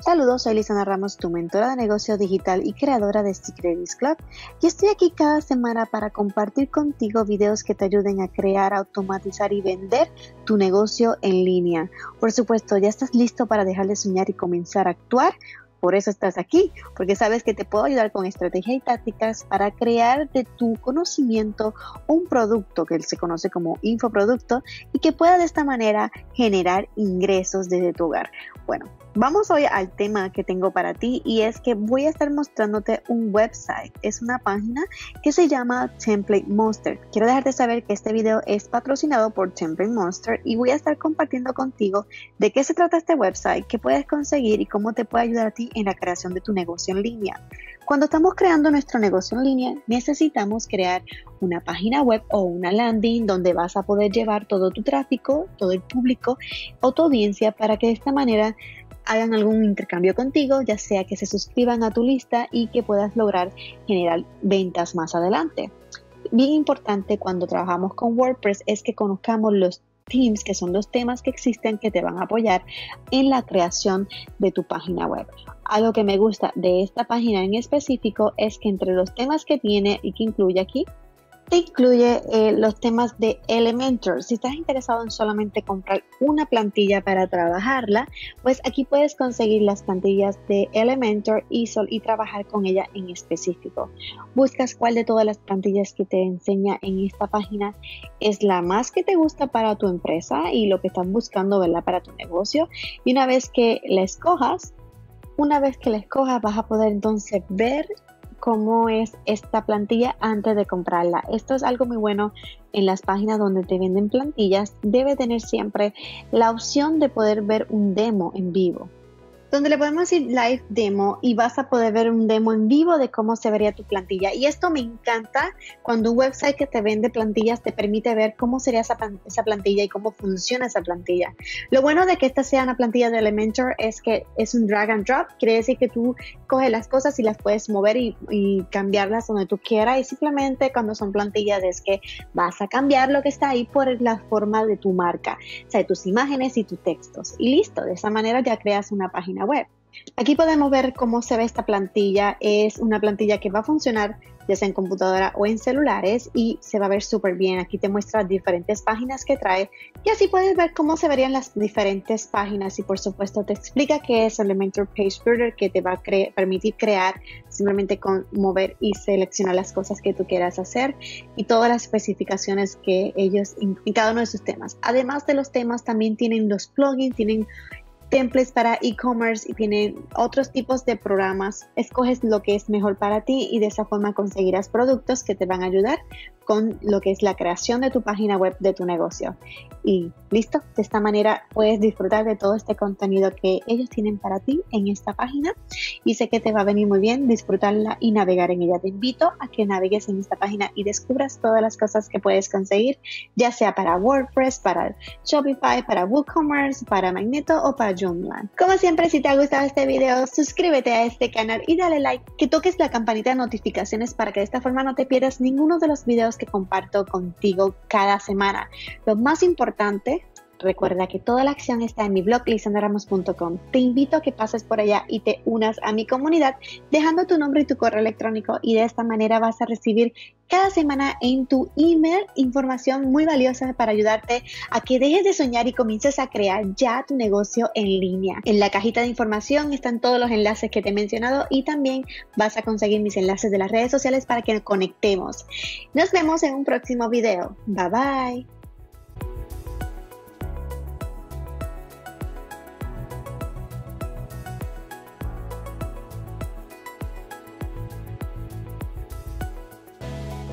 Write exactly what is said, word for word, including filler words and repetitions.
Saludos, soy Lisandra Ramos, tu mentora de negocio digital y creadora de Secrets Club, y estoy aquí cada semana para compartir contigo videos que te ayuden a crear, automatizar y vender tu negocio en línea. Por supuesto, ¿ya estás listo para dejar de soñar y comenzar a actuar? Por eso estás aquí, porque sabes que te puedo ayudar con estrategias y tácticas para crear de tu conocimiento un producto que se conoce como infoproducto y que pueda de esta manera generar ingresos desde tu hogar. Bueno, vamos hoy al tema que tengo para ti, y es que voy a estar mostrándote un website. Es una página que se llama Template Monster. Quiero dejarte saber que este video es patrocinado por Template Monster y voy a estar compartiendo contigo de qué se trata este website, qué puedes conseguir y cómo te puede ayudar a ti en la creación de tu negocio en línea. Cuando estamos creando nuestro negocio en línea, necesitamos crear una página web o una landing donde vas a poder llevar todo tu tráfico, todo el público o tu audiencia para que de esta manera hagan algún intercambio contigo, ya sea que se suscriban a tu lista y que puedas lograr generar ventas más adelante. Bien importante cuando trabajamos con WordPress es que conozcamos los themes, que son los temas que existen que te van a apoyar en la creación de tu página web. Algo que me gusta de esta página en específico es que entre los temas que tiene y que incluye aquí, te incluye eh, los temas de Elementor. Si estás interesado en solamente comprar una plantilla para trabajarla, pues aquí puedes conseguir las plantillas de Elementor y, sol y trabajar con ella en específico. Buscas cuál de todas las plantillas que te enseña en esta página es la más que te gusta para tu empresa y lo que estás buscando, ¿verdad?, para tu negocio. Y una vez que la escojas, una vez que la escojas vas a poder entonces ver cómo es esta plantilla antes de comprarla. Esto es algo muy bueno en las páginas donde te venden plantillas. Debe tener siempre la opción de poder ver un demo en vivo, donde le podemos decir live demo y vas a poder ver un demo en vivo de cómo se vería tu plantilla. Y esto me encanta cuando un website que te vende plantillas te permite ver cómo sería esa, esa plantilla y cómo funciona esa plantilla. Lo bueno de que esta sea una plantilla de Elementor es que es un drag and drop. Quiere decir que tú coges las cosas y las puedes mover y, y cambiarlas donde tú quieras. Y simplemente cuando son plantillas es que vas a cambiar lo que está ahí por la forma de tu marca, o sea, tus imágenes y tus textos. Y listo, de esa manera ya creas una página web. Aquí podemos ver cómo se ve esta plantilla. Es una plantilla que va a funcionar ya sea en computadora o en celulares y se va a ver súper bien. Aquí te muestra diferentes páginas que trae y así puedes ver cómo se verían las diferentes páginas, y por supuesto te explica qué es Elementor Page Builder, que te va a cre- permitir crear simplemente con mover y seleccionar las cosas que tú quieras hacer y todas las especificaciones que ellos en cada uno de sus temas. Además de los temas, también tienen los plugins, tienen templates para e-commerce y tienen otros tipos de programas. Escoges lo que es mejor para ti y de esa forma conseguirás productos que te van a ayudar con lo que es la creación de tu página web de tu negocio. Y listo, de esta manera puedes disfrutar de todo este contenido que ellos tienen para ti en esta página y sé que te va a venir muy bien disfrutarla y navegar en ella. Te invito a que navegues en esta página y descubras todas las cosas que puedes conseguir, ya sea para WordPress, para Shopify, para WooCommerce, para Magneto o para Joomla. Como siempre, si te ha gustado este video, suscríbete a este canal y dale like, que toques la campanita de notificaciones para que de esta forma no te pierdas ninguno de los videos que comparto contigo cada semana. Lo más importante, recuerda que toda la acción está en mi blog lisandra ramos punto com. Te invito a que pases por allá y te unas a mi comunidad dejando tu nombre y tu correo electrónico, y de esta manera vas a recibir cada semana en tu email información muy valiosa para ayudarte a que dejes de soñar y comiences a crear ya tu negocio en línea. En la cajita de información están todos los enlaces que te he mencionado y también vas a conseguir mis enlaces de las redes sociales para que nos conectemos. Nos vemos en un próximo video. Bye bye.